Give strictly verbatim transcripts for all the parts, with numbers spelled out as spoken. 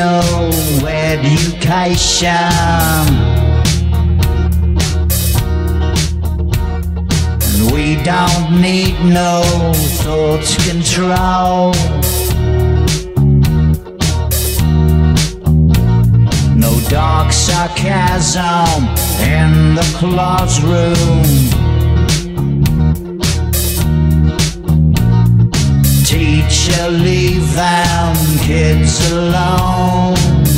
no education. And we don't need no thought control. No dark sarcasm in the classroom. Teacher, leave them kids alone.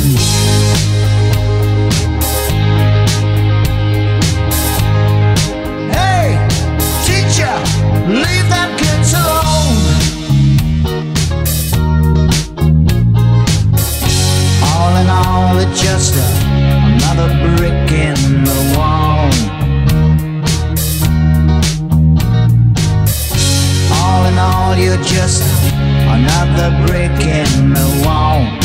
Hey, teacher, leave them kids alone. All in all, it's just a, another brick in the wall. All in all, you're just another brick in the wall.